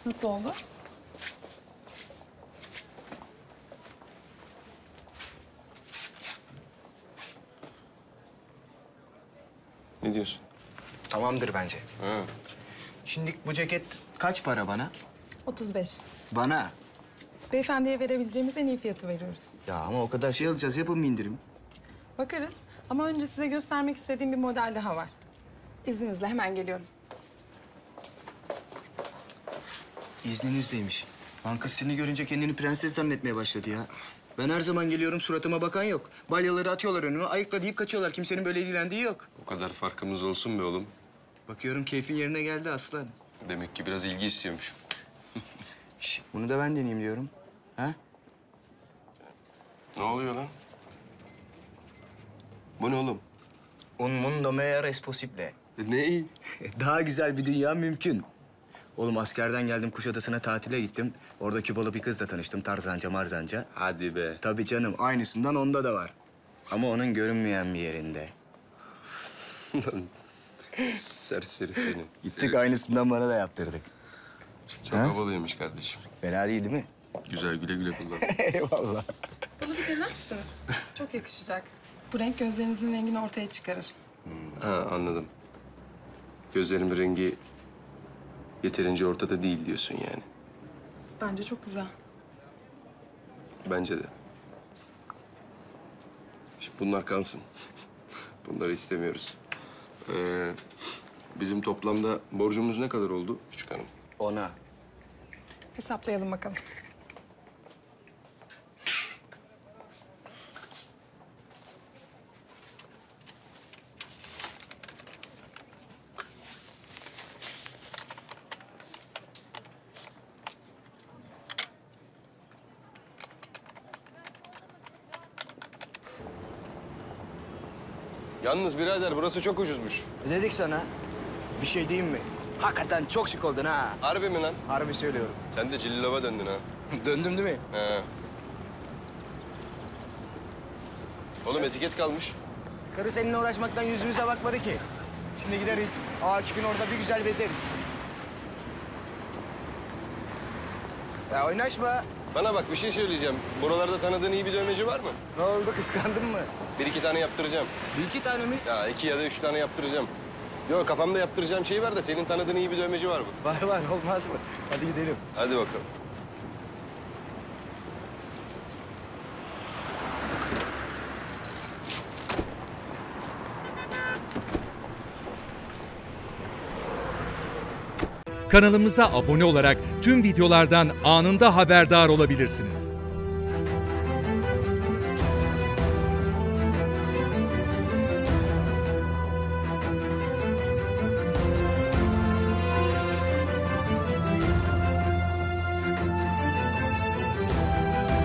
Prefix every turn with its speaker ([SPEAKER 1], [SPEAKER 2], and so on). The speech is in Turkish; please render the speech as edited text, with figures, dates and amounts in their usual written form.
[SPEAKER 1] Nasıl oldu?
[SPEAKER 2] Ne diyorsun?
[SPEAKER 3] Tamamdır bence.
[SPEAKER 2] Ha.
[SPEAKER 3] Şimdi bu ceket kaç para bana?
[SPEAKER 1] 35.
[SPEAKER 3] Bana.
[SPEAKER 1] Beyefendiye verebileceğimiz en iyi fiyatı veriyoruz.
[SPEAKER 3] Ya ama o kadar şey alacağız. Yapın bir indirim.
[SPEAKER 1] Bakarız ama önce size göstermek istediğim bir model daha var. İzninizle hemen geliyorum.
[SPEAKER 3] İzninizdeymiş. Lan kız seni görünce kendini prenses zannetmeye başladı ya. Ben her zaman geliyorum, suratıma bakan yok. Balyaları atıyorlar önüme, ayıkla deyip kaçıyorlar. Kimsenin böyle ilgilendiği yok.
[SPEAKER 2] O kadar farkımız olsun be oğlum.
[SPEAKER 3] Bakıyorum keyfin yerine geldi aslan.
[SPEAKER 2] Demek ki biraz ilgi istiyormuş.
[SPEAKER 3] Şş, bunu da ben deneyeyim diyorum. Ha?
[SPEAKER 2] Ne oluyor lan? Bu ne oğlum?
[SPEAKER 3] Un mundo mejor es posible.
[SPEAKER 2] Ne?
[SPEAKER 3] Daha güzel bir dünya mümkün. Oğlum askerden geldim, Kuşadası'na tatile gittim. Orada Kübalı bir kızla tanıştım, Tarzanca Marzanca.
[SPEAKER 2] Hadi be.
[SPEAKER 3] Tabii canım, aynısından onda da var. Ama onun görünmeyen bir yerinde.
[SPEAKER 2] Serseri seni.
[SPEAKER 3] Gittik aynısından bana da yaptırdık.
[SPEAKER 2] Çok
[SPEAKER 3] Ha?
[SPEAKER 2] havalıymış kardeşim.
[SPEAKER 3] Fena değil mi?
[SPEAKER 2] Güzel, güle güle kullan.
[SPEAKER 3] Eyvallah.
[SPEAKER 1] Bunu bir dener misiniz? Çok yakışacak. Bu renk gözlerinizin rengini ortaya çıkarır.
[SPEAKER 2] Ha, anladım. Gözlerimin rengi yeterince ortada değil diyorsun yani.
[SPEAKER 1] Bence çok güzel.
[SPEAKER 2] Bence de. Şimdi bunlar kalsın. Bunları istemiyoruz. Bizim toplamda borcumuz ne kadar oldu küçük hanım?
[SPEAKER 3] Ona.
[SPEAKER 1] Hesaplayalım bakalım.
[SPEAKER 2] Yalnız birader burası çok ucuzmuş.
[SPEAKER 3] Ne dedik sana? Bir şey diyeyim mi? Hakikaten çok şık oldun ha.
[SPEAKER 2] Harbi mi lan?
[SPEAKER 3] Harbi söylüyorum.
[SPEAKER 2] Sen de Cillova döndün ha.
[SPEAKER 3] Döndüm değil mi?
[SPEAKER 2] He. Oğlum etiket kalmış.
[SPEAKER 3] Karı seninle uğraşmaktan yüzümüze bakmadı ki. Şimdi gideriz, Akif'in orada bir güzel bezeriz. Ya oynaşma.
[SPEAKER 2] Bana bak bir şey söyleyeceğim. Buralarda tanıdığın iyi bir dövmeci var mı?
[SPEAKER 3] Ne oldu, kıskandın mı?
[SPEAKER 2] Bir iki tane yaptıracağım.
[SPEAKER 3] Bir iki tane mi?
[SPEAKER 2] Ya 2 ya da 3 tane yaptıracağım. Yok kafamda yaptıracağım şey var da senin tanıdığın iyi bir dövmeci var mı?
[SPEAKER 3] Var var, olmaz mı? Hadi gidelim.
[SPEAKER 2] Hadi bakalım.
[SPEAKER 4] Kanalımıza abone olarak tüm videolardan anında haberdar olabilirsiniz.